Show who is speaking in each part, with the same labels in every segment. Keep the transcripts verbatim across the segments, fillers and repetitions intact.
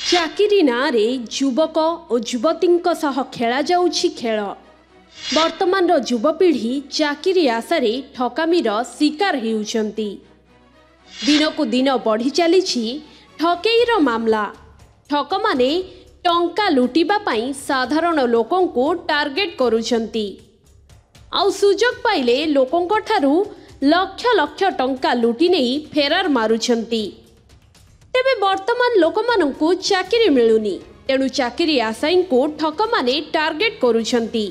Speaker 1: चाकिरी नाँ रे युवक और युवतींक सह खेला जाउछि खेल। वर्तमान युवपीढ़ी चाकिरी आशारे ठकामीर शिकार हेउछन्ति। दिनकु दिन बढ़ी चलीछि ठकेईर मामला। ठक माने टंका लुटिबा पई साधारण लोकंकु टार्गेट करूछन्ति। आउ सुजोग पाइले लोकंक ठारू लक्ष लक्ष टंका लुटि नेई फेरार मारुछन्ति। तेबे वर्तमान लोकमानंकु चाकिरी मिलुनी, तेणु चाकिरी आशायी को ठक माने टार्गेट करूछन्ति।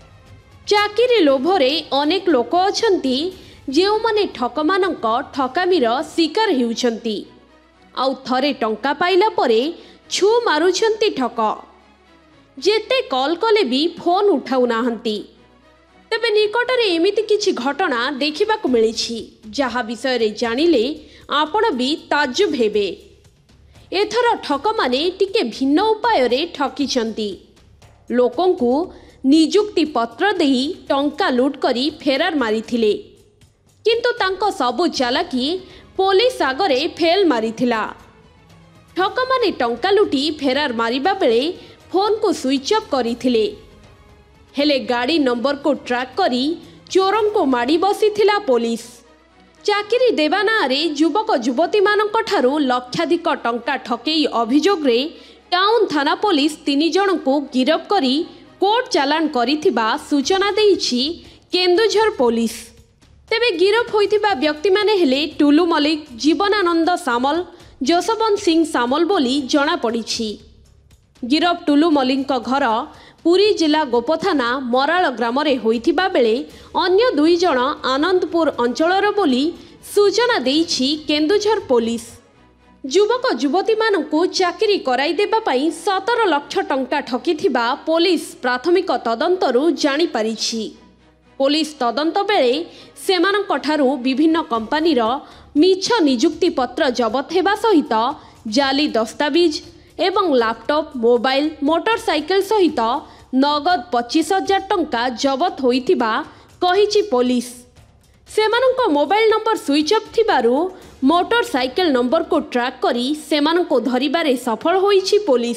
Speaker 1: चाकिरी लोभरे अनेक लोक अछन्ति जेउ माने ठक मानंक ठकामीर शिकार हेउछन्ति। आउ थरे टंका पाइला परे छु मारुछन्ति ठक। जेते कॉल कले भी फोन उठाउ नाहंती। तेबे निकटरे एमिति किछि घटना देखिबाकु मिलिछि जहा विषय रे जानिले आपण भी ताज्जुब हेबे। एथर ठक माने टिके भिन्न उपाय रे ठकिछन्ति। लोकंकु निजुक्ति पत्र देई टंका लुट करी फेरार मारिथिले, किंतु तांको सबु चालाकी पुलिस आगरे फेल मारिथिला। ठक माने टंका लुटी फेरार मारिबा बेले फोन को स्विच ऑफ करिथिले, हेले गाड़ी नंबर को ट्रैक करी चोरन को माड़ी बसीथिला पुलिस। चाकिरी देवा नारे युवक युवती मानक ठारू लक्षाधिक टंका ठकेई अभियोग रे टाउन थाना पुलिस तीन जन को गिरफ्त करी कोर्ट चालान करिथिबा सूचना देइछि केन्दुझर पुलिस। तेबे गिरफ्त होइथिबा व्यक्ति माने हेले टुलू मलिक, जीवनानंद सामल, जसवंत सिंह सामल बोली जना पड़िछि। गिरफ्त टुलू मलिक घर पुरी जिला गोपथाना मराल ग्राम रे होइथिबा बेले अन्य दुई जन आनंदपुर अंचलर बोली सूचना देइछि केन्दुझर पुलिस। युवक युवती मानकु चाकिरी कराई देबा पई सतर लक्ष टंका ठकिथिबा पुलिस प्राथमिक तदंतरु जानि पारिछि। पुलिस तदंत बेले सेमानक ठारू विभिन्न कंपनीर मिछ निजुक्ति पत्र जबत हेबा सहित जाली दस्तावेज एवं लैपटॉप, मोबाइल, मोटरसाइकिल सहित नगद पच्चीस हजार टंका जबत होइथिबा कहिछि पुलिस। सेमानंको मोबाइल नंबर स्विच ऑफ थिबारु मोटरसाइकिल नंबर को ट्रैक करी सेमानंको धरिबारे सफल होइछि पुलिस।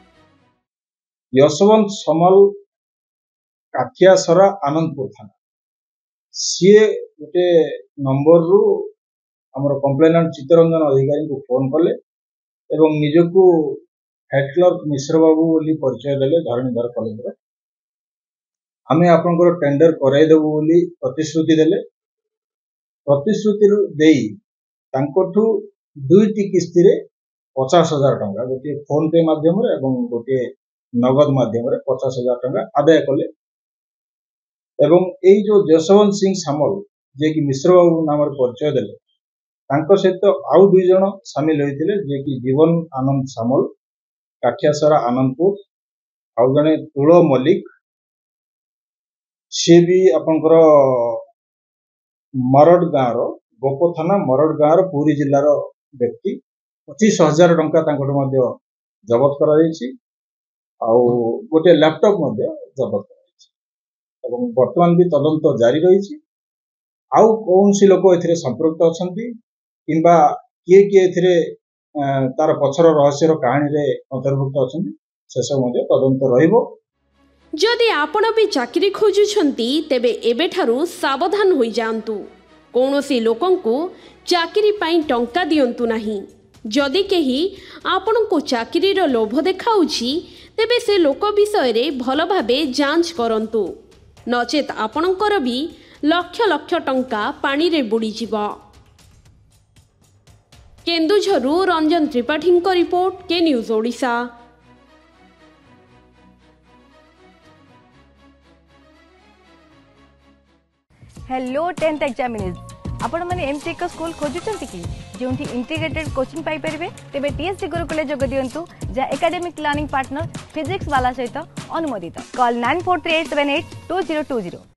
Speaker 2: यशवंत समल काठियासरा आनंदपुर थाना सीए गोटे नंबर रु हमर कंप्लेनेंट चित्तरंजन अधिकारी को फोन कले एवं निजको हेड क्लर्क मिश्र बाबू बोली परिचय देले धरणीधर कॉलेज। आमे आपनकर टेंडर कराई देबो बोली प्रतिश्रुति देले। प्रतिश्रुति देई तांकोठु दुईटी किस्ती रे पचास हजार टंका गोटे फोन पे माध्यम रे एवं गोटे नगद माध्यम रे पचास हजार टंका आदाय कले। एवं एई जो जसवंत सिंह सामल जे कि मिश्र बाबू नाम परिचय देले तांको सहित आउ दुई जन सामिल होइथिले जे कि जीवन आनंद सामल काठियासरा आनंदपुर आउ जने तुलो मलिक से भी आपनकर मरड गाँव गोप थाना मरड गाँव पुरी जिल्लार व्यक्ति। पच्चीस हजार टंका तांकोट मध्य जबत करा जायछि आउ गोटे लैपटॉप मध्य जबत करा जायछि एवं वर्तमान भी तदंत जारी रहिछि। आउ कौनसी लोक एथिरे संपर्क अछंती किंबा किए किए एथिरे तार पछर रहस्यर कहानी रे अंतर्भुक्त अछंती से सब मध्य तदंत रहिबो।
Speaker 1: जदि आपण भी चाकरी खोजुछंती तेबे एबे ठारू सावधान होई जांतु। कोनोसी लोकंकु चाकरी पाई टंका दियंतु नाही। जदि केही आपणको चाकरीर लोभ देखाउछि तेबे से लोक विषय रे भल भाबे जांच करंतु, नचेत आपणकर भी लक्ष लक्ष टंका पानी रे बुडी जिवो। केन्दुझरु रंजन त्रिपाठी को report, K news Odisha.
Speaker 3: Hello tenth examinees आपण माने एमटी एक स्कूल खोजुचंती कि जोंठी इंटीग्रेटेड कोचिंग पाई परिबे तेबे टीएससी गुरुकुले जोग दियंतु जा एकेडमिक लर्निंग पार्टनर फिजिक्स वाला सहित अनुमोदित। Call nine four three eight seven eight two zero two zero.